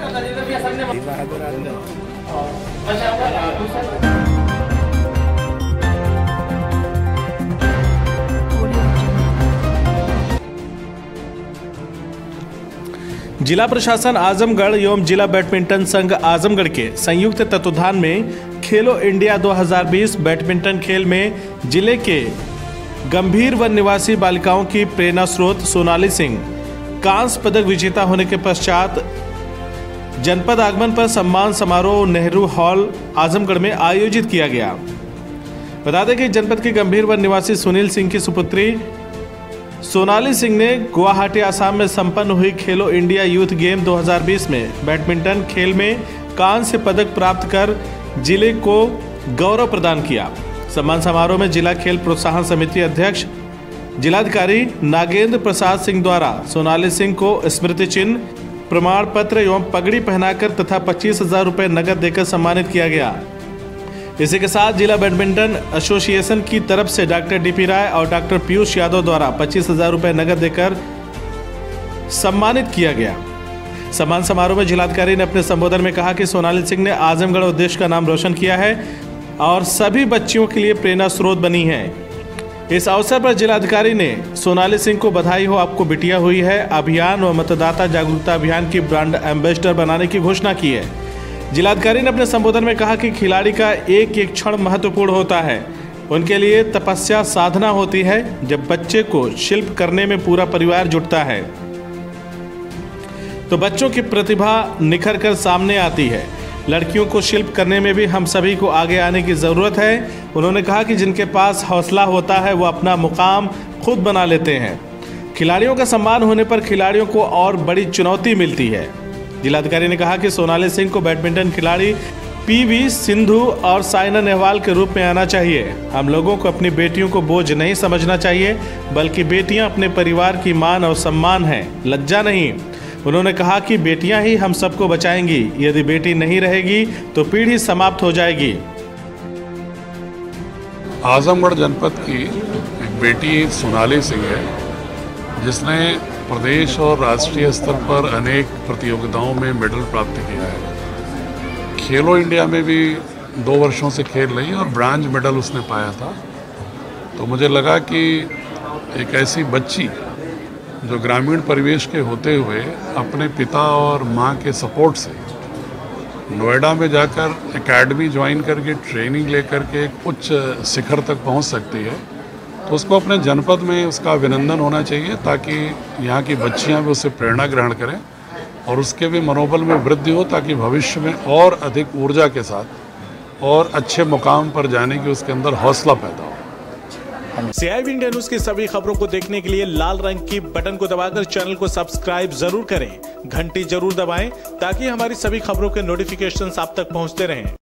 जिला प्रशासन आजमगढ़ एवं जिला बैडमिंटन संघ आजमगढ़ के संयुक्त तत्वाधान में खेलो इंडिया 2020 बैडमिंटन खेल में जिले के गंभीर वन निवासी बालिकाओं की प्रेरणा स्रोत सोनाली सिंह कांस्य पदक विजेता होने के पश्चात जनपद आगमन पर सम्मान समारोह नेहरू हॉल आजमगढ़ में आयोजित किया गया। बता दें कि जनपद के गंभीर वन निवासी सुनील सिंह की सुपुत्री सोनाली सिंह ने गुवाहाटी आसाम में संपन्न हुई खेलो इंडिया यूथ गेम 2020 में बैडमिंटन खेल में कांस्य पदक प्राप्त कर जिले को गौरव प्रदान किया। सम्मान समारोह में जिला खेल प्रोत्साहन समिति अध्यक्ष जिलाधिकारी नागेंद्र प्रसाद सिंह द्वारा सोनाली सिंह को स्मृति चिन्ह, प्रमाण पत्र एवं पगड़ी पहनाकर तथा 25,000 रुपये नगद देकर सम्मानित किया गया। इसी के साथ जिला बैडमिंटन एसोसिएशन की तरफ से डॉक्टर डीपी राय और डॉक्टर पीयूष यादव द्वारा 25,000 रुपये नगद देकर सम्मानित किया गया। सम्मान समारोह में जिलाधिकारी ने अपने संबोधन में कहा कि सोनाली सिंह ने आजमगढ़ और देश का नाम रोशन किया है और सभी बच्चियों के लिए प्रेरणा स्रोत बनी है। इस अवसर पर जिलाधिकारी ने सोनाली सिंह को बधाई हो, आपको बिटिया हुई है अभियान व मतदाता जागरूकता अभियान की ब्रांड एम्बेसडर बनाने की घोषणा की है। जिलाधिकारी ने अपने संबोधन में कहा कि खिलाड़ी का एक एक क्षण महत्वपूर्ण होता है, उनके लिए तपस्या साधना होती है। जब बच्चे को शिल्प करने में पूरा परिवार जुटता है तो बच्चों की प्रतिभा निखर कर सामने आती है। लड़कियों को शिल्प करने में भी हम सभी को आगे आने की ज़रूरत है। उन्होंने कहा कि जिनके पास हौसला होता है वो अपना मुकाम खुद बना लेते हैं। खिलाड़ियों का सम्मान होने पर खिलाड़ियों को और बड़ी चुनौती मिलती है। जिलाधिकारी ने कहा कि सोनाली सिंह को बैडमिंटन खिलाड़ी पीवी सिंधु और साइना नेहवाल के रूप में आना चाहिए। हम लोगों को अपनी बेटियों को बोझ नहीं समझना चाहिए, बल्कि बेटियां अपने परिवार की मान और सम्मान हैं, लज्जा नहीं। उन्होंने कहा कि बेटियां ही हम सबको बचाएंगी। यदि बेटी नहीं रहेगी तो पीढ़ी समाप्त हो जाएगी। आजमगढ़ जनपद की एक बेटी सोनाली सिंह है, जिसने प्रदेश और राष्ट्रीय स्तर पर अनेक प्रतियोगिताओं में मेडल प्राप्त किया है। खेलो इंडिया में भी 2 वर्षों से खेल रही है और ब्रॉन्ज मेडल उसने पाया था। तो मुझे लगा कि एक ऐसी बच्ची जो ग्रामीण परिवेश के होते हुए अपने पिता और माँ के सपोर्ट से नोएडा में जाकर एकेडमी ज्वाइन करके ट्रेनिंग लेकर के एक उच्च शिखर तक पहुँच सकती है, तो उसको अपने जनपद में उसका अभिनंदन होना चाहिए, ताकि यहाँ की बच्चियाँ भी उससे प्रेरणा ग्रहण करें और उसके भी मनोबल में वृद्धि हो, ताकि भविष्य में और अधिक ऊर्जा के साथ और अच्छे मुकाम पर जाने की उसके अंदर हौसला पैदा हो। CIV इंडिया न्यूज की सभी खबरों को देखने के लिए लाल रंग की बटन को दबाकर चैनल को सब्सक्राइब जरूर करें, घंटी जरूर दबाएं ताकि हमारी सभी खबरों के नोटिफिकेशंस आप तक पहुंचते रहें।